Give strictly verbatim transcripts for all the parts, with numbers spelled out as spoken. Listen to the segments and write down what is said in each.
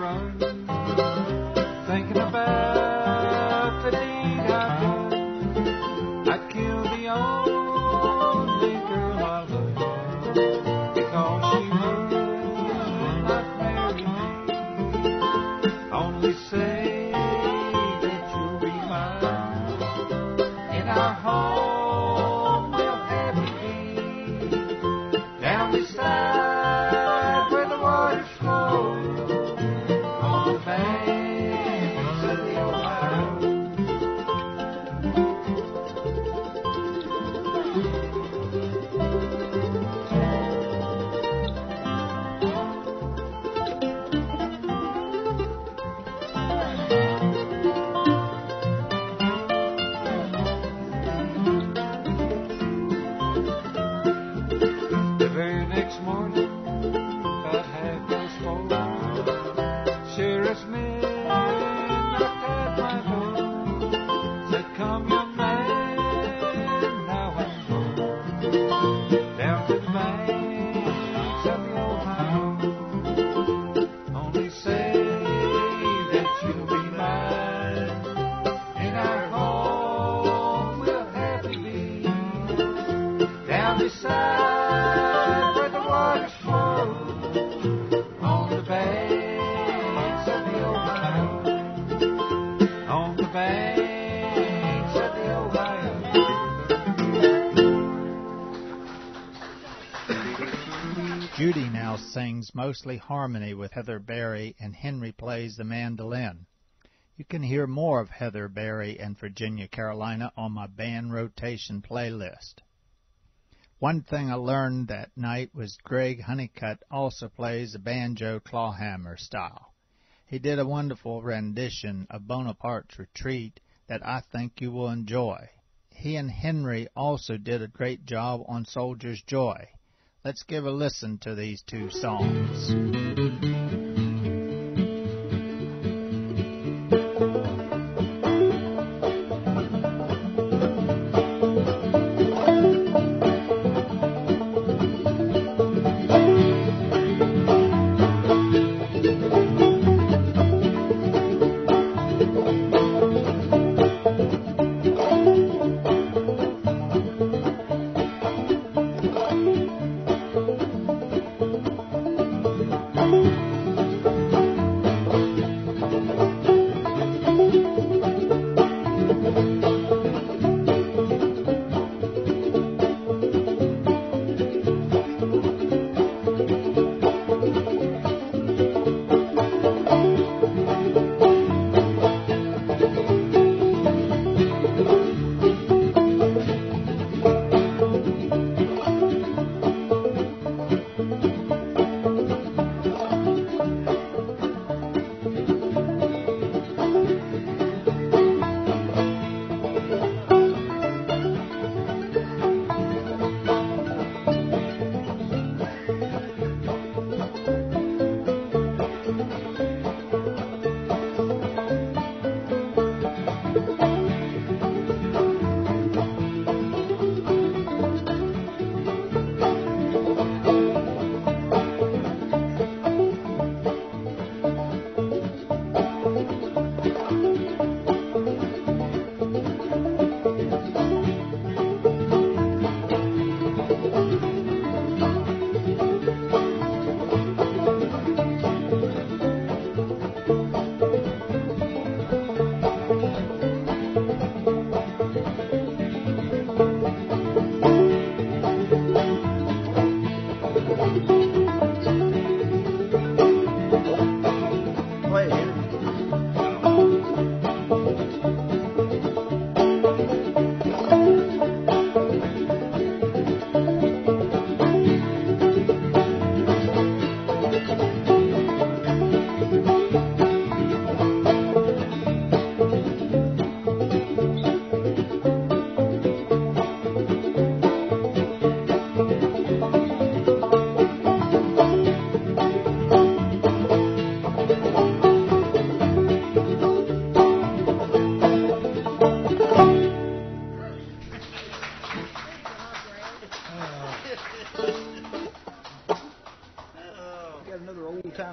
run, thinking about the deed I've done. I killed the only girl I love because she would not marry me. Only say that you'll be mine in our home. We'll have you be down beside where the waters flow on the banks of the Ohio. The very next morning, about half past four, sheriff's men knocked at my door. Said, "Come, young man, now and go down to the banks of the Ohio. Only say that you'll be mine in our home. We'll have you be down beside where the waters flow on the banks of the Ohio, on the banks of the Ohio." Judy now sings mostly harmony with Heather Berry, and Henry plays the mandolin. You can hear more of Heather Berry and Virginia Carolina on my band rotation playlist. One thing I learned that night was Greg Honeycutt also plays the banjo clawhammer style. He did a wonderful rendition of Bonaparte's Retreat that I think you will enjoy. He and Henry also did a great job on Soldier's Joy. Let's give a listen to these two songs. Thank you.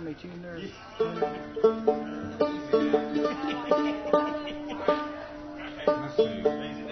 finely tuned there? Let's see.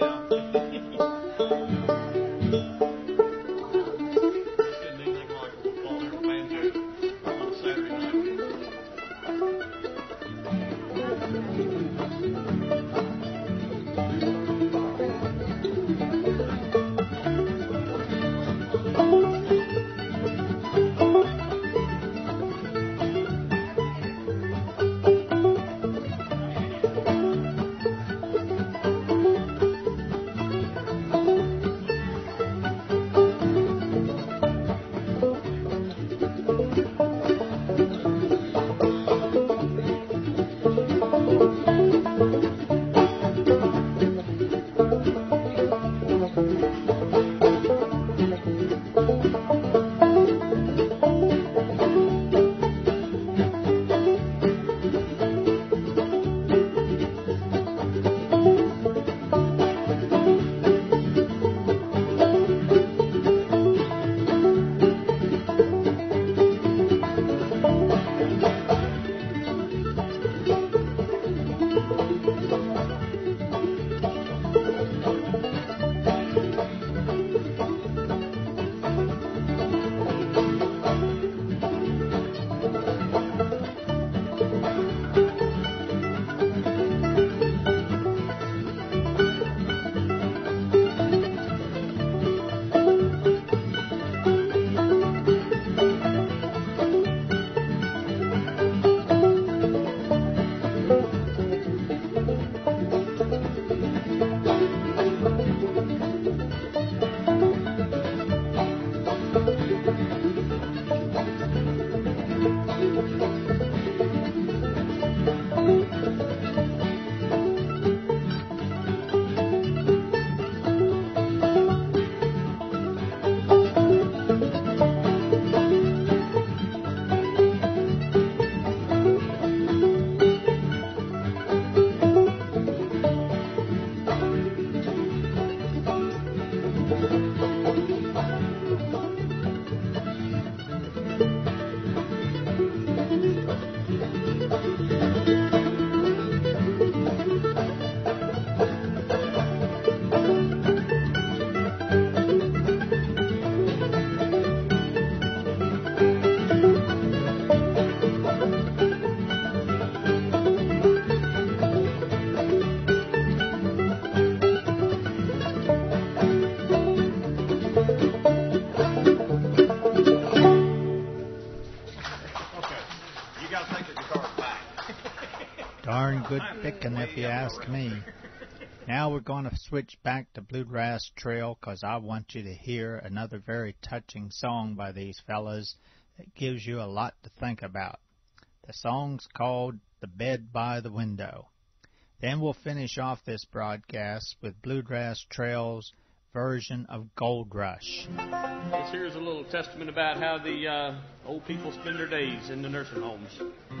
Darn good picking if you ask me. Now we're going to switch back to Bluegrass Trail because I want you to hear another very touching song by these fellas that gives you a lot to think about. The song's called The Bed by the Window. Then we'll finish off this broadcast with Bluegrass Trail's version of Gold Rush. This here is a little testament about how the uh, old people spend their days in the nursing homes.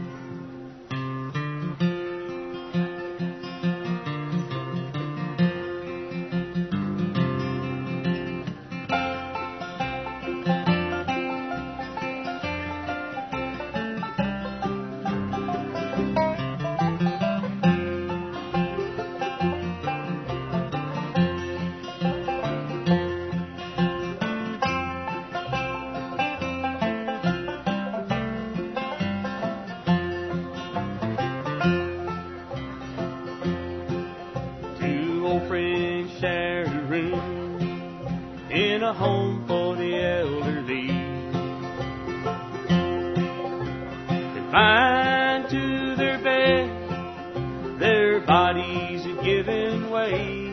Home for the elderly, confined to their bed, their bodies are giving way.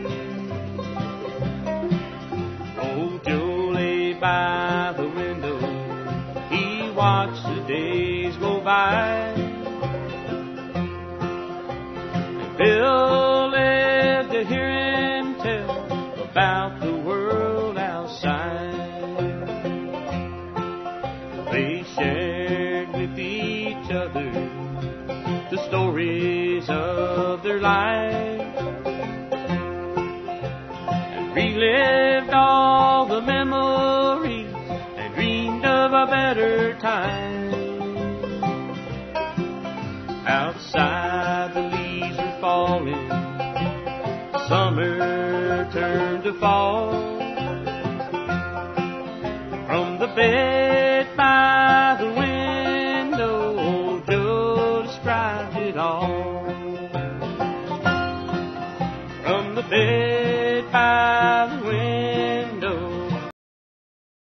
Old Joe lay by the window, he watched the days go by, and Bill lived to hear him tell about the world outside. They shared with each other the stories of their lives and relived all the memories and dreamed of a better time. fall from the bed